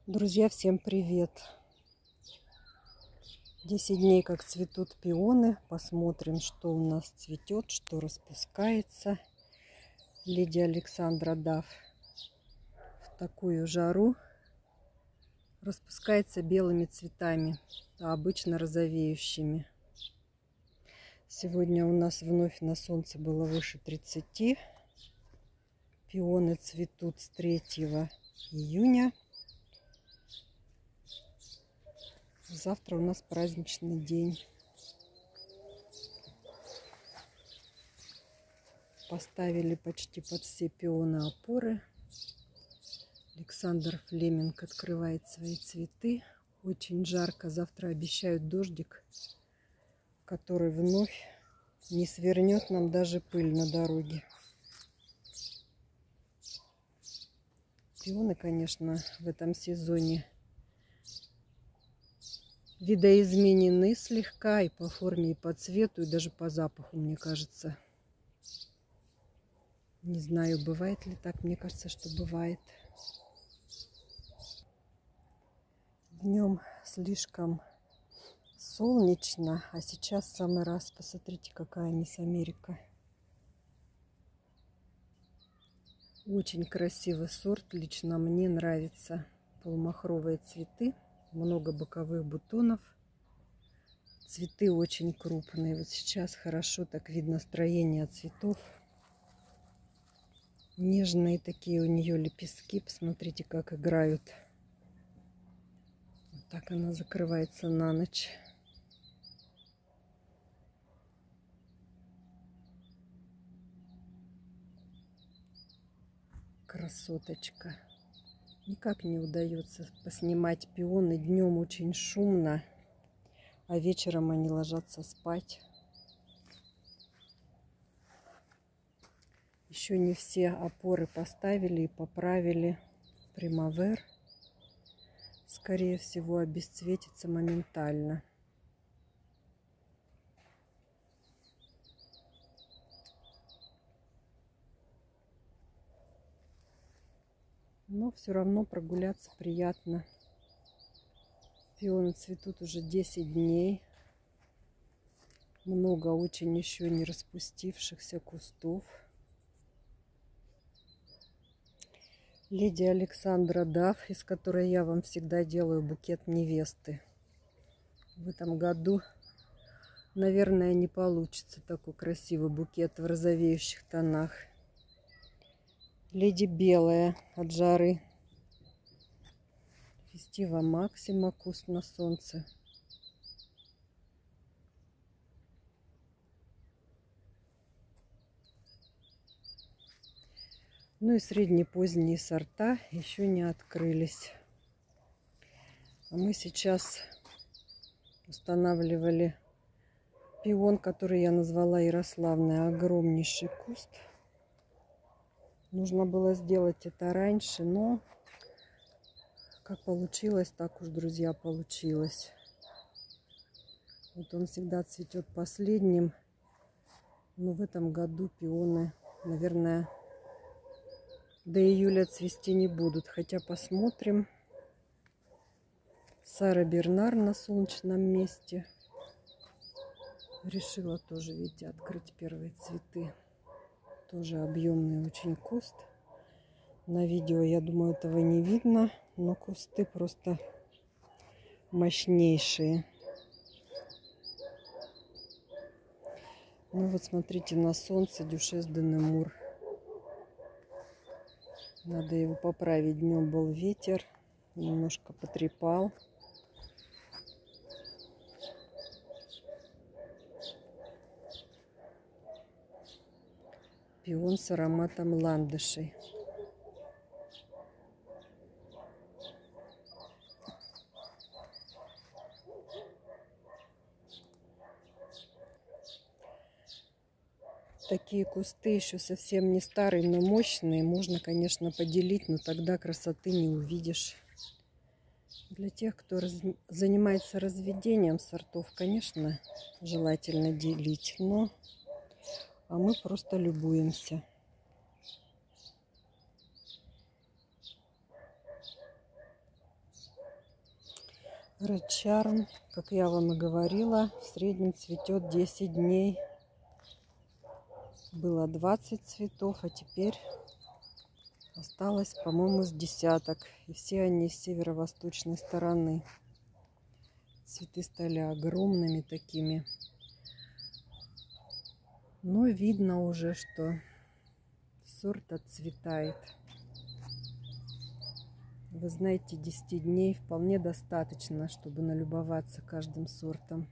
Друзья, всем привет! 10 дней как цветут пионы. Посмотрим, что у нас цветет, что распускается. Леди Александра Дафф в такую жару распускается белыми цветами, обычно розовеющими. Сегодня у нас вновь на солнце было выше 30. Пионы цветут с 3 июня. Завтра у нас праздничный день. Поставили почти под все пионы опоры. Александр Флеминг открывает свои цветы. Очень жарко. Завтра обещают дождик, который вновь не свернет нам даже пыль на дороге. Пионы, конечно, в этом сезоне видоизменены слегка и по форме, и по цвету, и даже по запаху, мне кажется. Не знаю, бывает ли так. Мне кажется, что бывает. Днем слишком солнечно, а сейчас в самый раз. Посмотрите, какая мисс Америка. Очень красивый сорт. Лично мне нравится. Полумахровые цветы. Много боковых бутонов. Цветы очень крупные. Вот сейчас хорошо так видно строение цветов. Нежные такие у нее лепестки. Посмотрите, как играют. Вот так она закрывается на ночь. Красоточка. Никак не удается поснимать пионы. Днем очень шумно, а вечером они ложатся спать. Еще не все опоры поставили и поправили. Примавер, скорее всего, обесцветится моментально. Но все равно прогуляться приятно. Пионы цветут уже 10 дней. Много очень еще не распустившихся кустов. Леди Александра Дафф, из которой я вам всегда делаю букет невесты. В этом году, наверное, не получится такой красивый букет в розовеющих тонах. Леди Белая от жары. Фестива Максима, куст на солнце. Ну и среднепоздние сорта еще не открылись. А мы сейчас устанавливали пион, который я назвала Ярославный. Огромнейший куст. Нужно было сделать это раньше, но как получилось, так уж, друзья, получилось. Вот он всегда цветет последним. Но в этом году пионы, наверное, до июля цвести не будут. Хотя посмотрим. Сара Бернар на солнечном месте. Решила тоже, видите, открыть первые цветы. Тоже объемный очень куст. На видео, я думаю, этого не видно. Но кусты просто мощнейшие. Ну вот смотрите, на солнце Дюшес де Немур. Надо его поправить. Днем был ветер. Немножко потрепал. Пион с ароматом ландышей. Такие кусты еще совсем не старые, но мощные. Можно, конечно, поделить, но тогда красоты не увидишь. Для тех, кто занимается разведением сортов, конечно, желательно делить. А мы просто любуемся. Red Charm, как я вам и говорила, в среднем цветет 10 дней. Было 20 цветов, а теперь осталось, по-моему, с десяток. И все они с северо-восточной стороны. Цветы стали огромными такими. Но видно уже, что сорт отцветает. Вы знаете, 10 дней вполне достаточно, чтобы налюбоваться каждым сортом.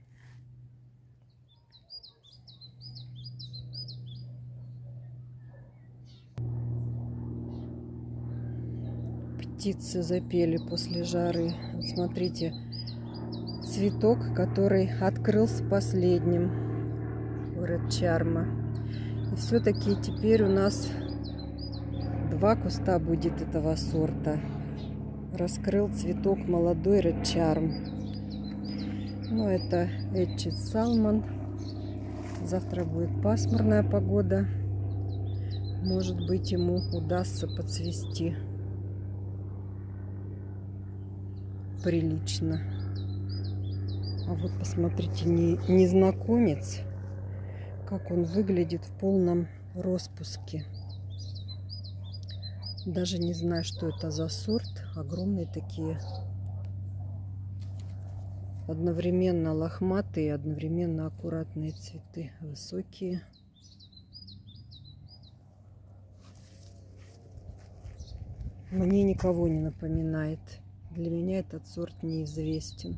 Птицы запели после жары. Вот смотрите, цветок, который открылся последним у Red Charm. И все-таки теперь у нас 2 куста будет этого сорта. Раскрыл цветок молодой Red Charm. Но это Etched Salmon. Завтра будет пасмурная погода. Может быть, ему удастся подцвести прилично. А вот посмотрите, незнакомец, как он выглядит в полном распуске. Даже не знаю, что это за сорт. Огромные такие, одновременно лохматые, одновременно аккуратные цветы, высокие. Мне никого не напоминает. Для меня этот сорт неизвестен.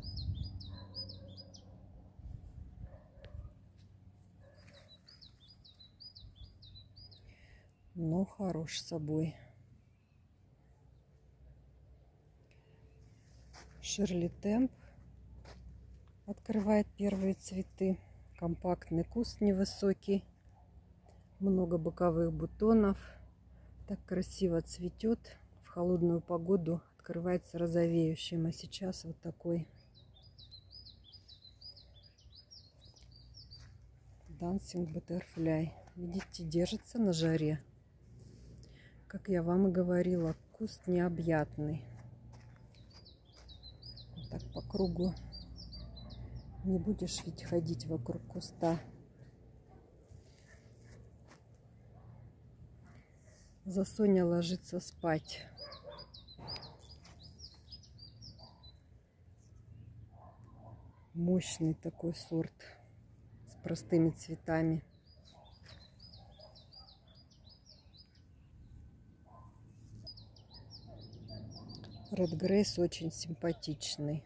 Но хорош собой. Ширли Темп открывает первые цветы. Компактный куст невысокий. Много боковых бутонов. Так красиво цветет. В холодную погоду открывается розовеющим. А сейчас вот такой Dancing Butterfly. Видите, держится на жаре. Как я вам и говорила, куст необъятный. Так по кругу не будешь ведь ходить вокруг куста. Засоня ложится спать. Мощный такой сорт с простыми цветами. Red Grace очень симпатичный.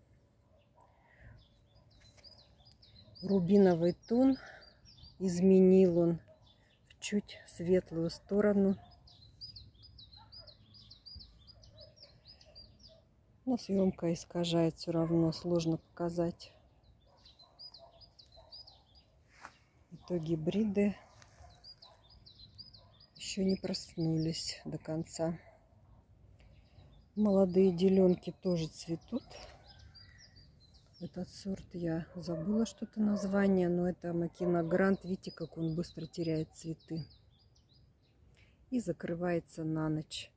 Рубиновый тон изменил он в чуть светлую сторону. Но съемка искажает, все равно сложно показать. То гибриды еще не проснулись до конца. Молодые деленки тоже цветут. Этот сорт я забыла что-то название, но это Макина Грант. Видите, как он быстро теряет цветы и закрывается на ночь.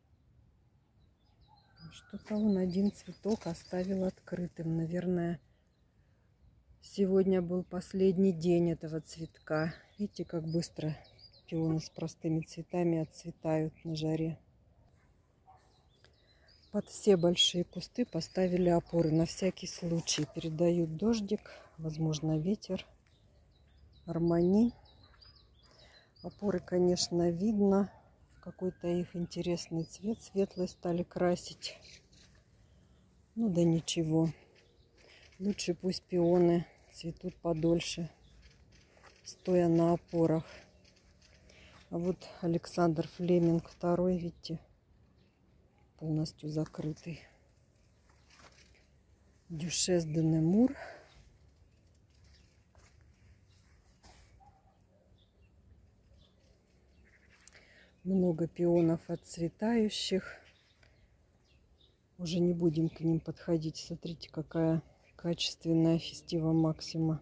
Что-то он один цветок оставил открытым. Наверное, сегодня был последний день этого цветка. Видите, как быстро пионы с простыми цветами отцветают на жаре. Под все большие кусты поставили опоры на всякий случай. Передают дождик, возможно, ветер. Армани. Опоры, конечно, видно. Какой-то их интересный цвет светлый стали красить. Ну да ничего. Лучше пусть пионы цветут подольше, стоя на опорах. А вот Александр Флеминг II, видите, полностью закрытый. Дюшес де Немур. Много пионов отцветающих. Уже не будем к ним подходить. Смотрите, какая качественная Фестива Максима.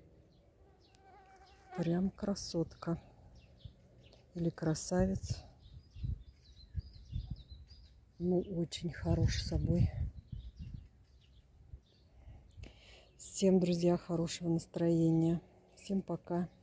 Прям красотка. Или красавец. Ну, очень хорош собой. Всем, друзья, хорошего настроения. Всем пока.